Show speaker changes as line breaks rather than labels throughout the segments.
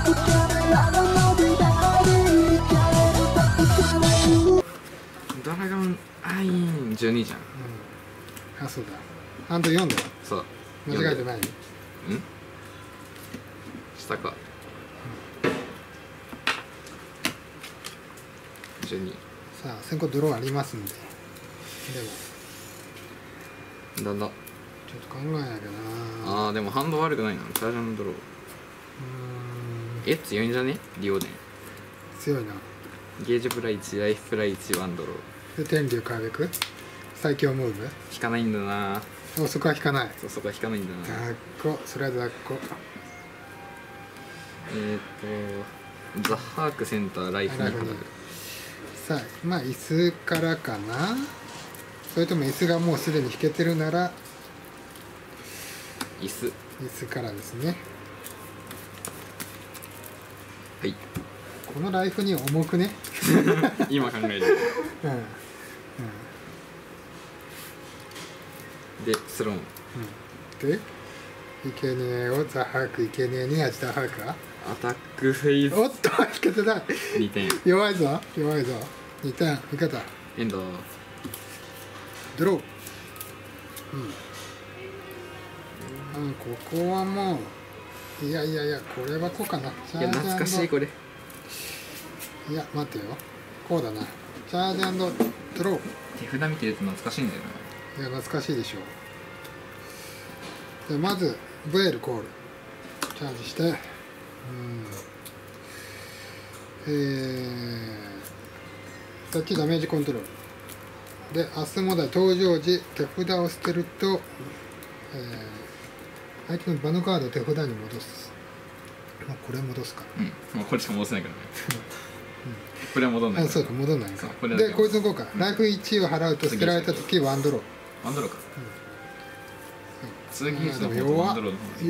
ドラゴンアイン12じゃん。
あ、そうだ。ハンド4だよ。
そう。
間違えてない？
下か。12。
さあ、先行ドローありますんで。でも。
だんだ。
ちょっと考えなきゃな。
ああ、でもハンド悪くないな。チャージャーのドロー。強いんじゃね？リオデン。
強いな。
ゲージプラ1、ライフプラ1、ワンドロー。
で、天竜カーベク最強ムーブ
引かないんだな。
そこは引かない。
そう、そこは引かないんだな。
抱っこ、それは抱っこ。
ザ・ハークセンター、ライフにかかる。
さあ、まあ椅子からかな。それとも椅子がもうすでに引けてるなら
椅子
からですね。
はい。
このライフに重くね。
今考える。でスローン、
で生贄をザ・ハーク、生贄にアジターハークは
アタックフェイズ。
おっと引けてない。
2点。
弱いぞ弱いぞ。2点味方。
エンド
ドロー。ここはもういやこれはこうかな。
いや懐かしいこれ。
いや待ってよ、こうだな。チャージ&ドロー。
手札見てると懐かしいんだよな。
いや懐かしいでしょう。でまずブエルコールチャージして、さっきダメージコントロールで明日もだ登場時手札を捨てると、相手の場のカードを手札に戻す。これ戻すか。
もうこれしか戻せないからね。これは戻んない。
そうか戻んないか。でこいつの効果、ライフ1を払うと捨てられた時ワンドロー。
ワンドローか。次の方が
弱っ。
し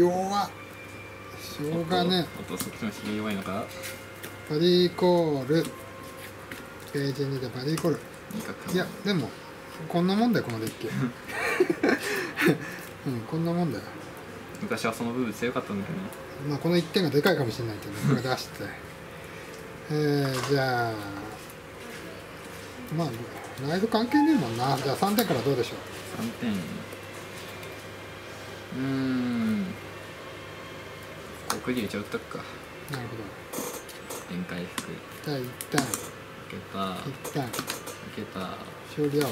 ょうがね。
あとそっちのひげ弱いのか。
バディコールページ2でバディコール。いやでもこんなもんだよこのデッキ。こんなもんだよ。
昔はその部分強かったんだけどね。
まあこの1点がでかいかもしれないけど、これ出して。じゃあまあライフ関係ねえもんな。じゃあ3点からどうでしょう。
3点。国流一応打っとくか。
なるほど。
展開服。
じゃあ1点。
開けた。
1点。
開けた。
終了。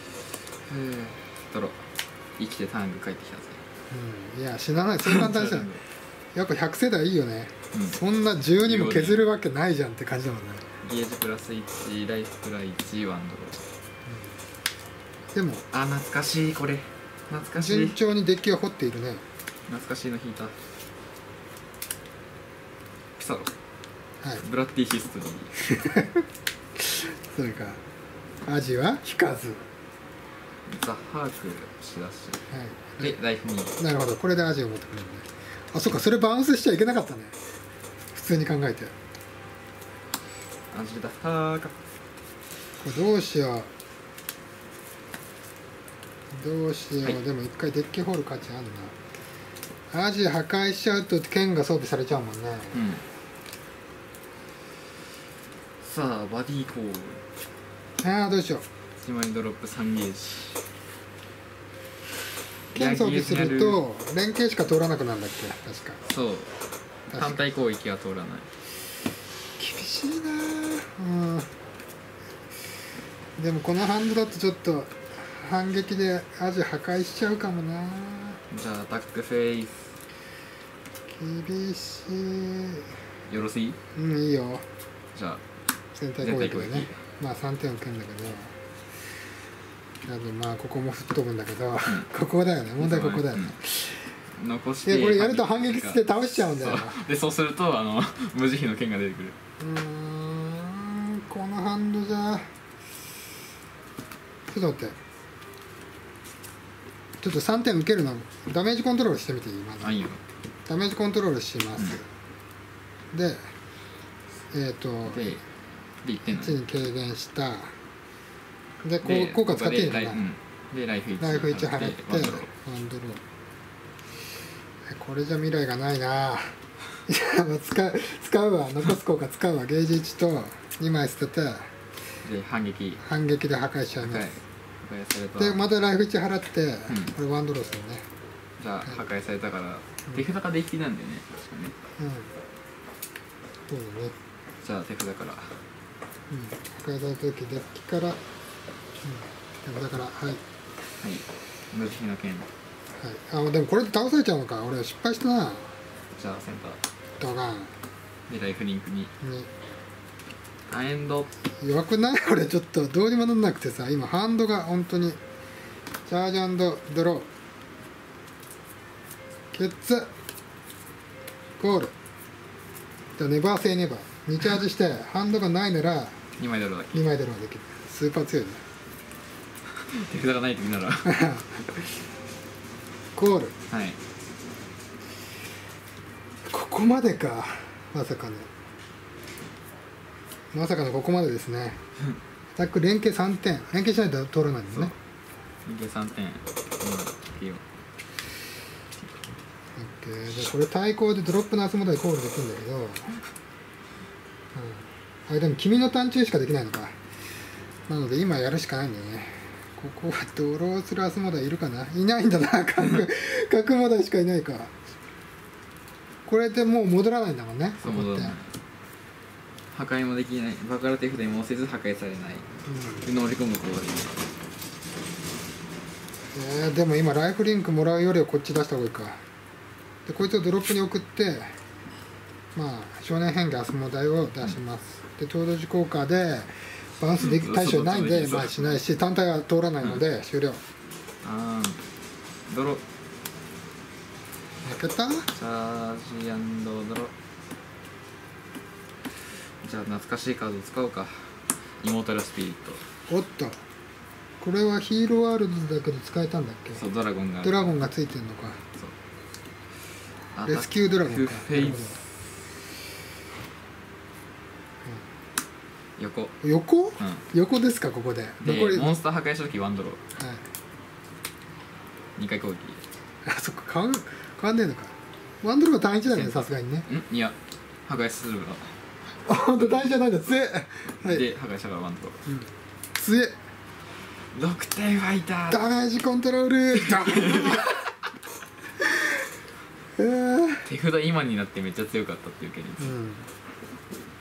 ドロー。生きてターンが帰ってきたぜ。
いや死なない。そう簡単じゃん。やっぱ100世代いいよね。そんな12も削るわけないじゃんって感じだもんね。
ゲージプラス1、ライフプラ1、ワンドロー。
でも
懐かしいこれ。懐かしい。
順調にデッキを掘っているね。
懐かしいの引いた。ピサロ。
はい。
ブラッディヒストリー。
それかアジは引かず。
ザ・ハークしだし。
はい。
でライフ2。
なるほど、これでアジを持ってくるんで。あ、そっか、それバウンスしちゃいけなかったね。普通に考えて。
アジだーか。
これどうしよう。はい、でも一回デッキ掘る価値あるな。アジ破壊しちゃうと剣が装備されちゃうもんね。
さあバディコール。
どうしよう。
1枚ドロップ3ゲージ。
剣装備すると連携しか通らなくなるんだっけ、確か。
そう。反対攻撃は通らない。
厳しいな。でもこのハンドだとちょっと反撃でアジ破壊しちゃうかもな。
じゃあアタックフェイス。
厳しい。
よろしい？
いいよ。
じゃあ
全体攻撃でね。まあ3点受けるんだけど。まあここも吹っ飛ぶんだけど、ここだよね。問題ここだよね。
残して。
これやると反撃して倒しちゃうんだよな。
でそうすると無慈悲の剣が出てくる。
このハンドじゃちょっと待って。ちょっと3点受けるのダメージコントロールしてみていい？まず
いいよ。
ダメージコントロールします。で
1
に軽減した。で効果使っていいのかな。
でライフ1
払ってワンドロー。これじゃ未来がないな。 やもう使うわ、残す効果使うわ。ゲージ1と2枚捨てて
で反撃
で破壊しちゃいます。
破壊された。
でまたライフ1払って、これワンドローするね。
じゃあ破壊されたから手札がデッキなんだよね、確かね。
そうだね。
じゃあ手札から
破壊された時デッキから、手札からはい。
無慈悲の剣。
あ、でもこれで倒されちゃうのか。俺失敗したな。
じゃあセンタ
ドガン
ーでライフリンクにエンド。
弱くない？俺ちょっとどうにもなんなくてさ、今ハンドが本当にチャージ&ドローケッツゴール。じゃあネバーセイネバー2チャージしてハンドがないなら
2枚ドローだけ。
2枚ドローできる。スーパー強いね。
手札がない時なら
ゴール。
はい。
ここまでか。まさかのここまでですね。アタック連携3点。連携しないと通らないんですね。
連携3点。いいよ。
でこれ対抗でドロップのアスモダイコールできるんだけど、あ、でも君の単中しかできないのか。なので今やるしかないんだよね。ここはドローするアスモダイいるかな。いないんだな。角モダイしかいないか。これでもう戻らないんだもんね。
そう、戻らない。破壊もできない。バカラ手札にもせず破壊されない。乗り込むことができる。
でも今ライフリンクもらうよりはこっち出した方がいいか。でこいつをドロップに送って、まあ少年変化アスモダイを出します。で超同時効果でバウンスで対象ないんで、まあしないし単体は通らないので終了。
ドロ
負けた？
チャージ&ドロ。じゃあ懐かしいカード使おうか。イモータルスピリット。
おっと、これはヒーローワールドだけど使えたんだっけ？
そう、ドラゴンが
ついてんのか。
そう
レスキュードラゴンか。
フェイス
横？横ですか。ここで
残りモンスター破壊した時ワンドロー、2回攻撃。
あ、そっか、変わんねえのか。ワンドローが単一だよね、さすがにね。
いや、破壊する
あ、ほんと単一じゃないんだ。強え。
で破壊したからワンドロー。
強え。
6点ファイター。
ダメージコントロール。
手札今になってめっちゃ強かったっていう件です。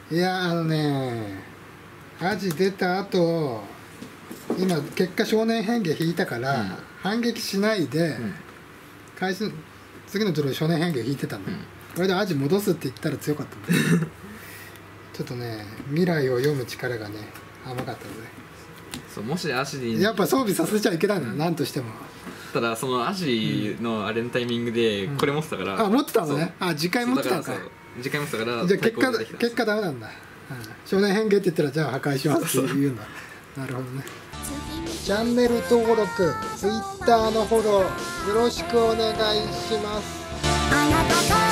いやアジ出た後、今結果少年変化引いたから、反撃しないで、次のドロー少年変化引いてたんだよ。これでアジ戻すって言ったら強かったんだよ。ちょっとね、未来を読む力がね甘かったので、
そう、もしアシで
やっぱ装備させちゃいけないのよ、なんとしても。
ただそのアジのあれのタイミングでこれ持ってたから、
あ、持ってたのね。あ、次回持ってたのか。
次回持ってたから、
じゃあ結果ダメなんだ。少年変化って言ったらじゃあ破壊しますって言うんだ。なるほどね。チャンネル登録、Twitter のフォローよろしくお願いします。
あなたと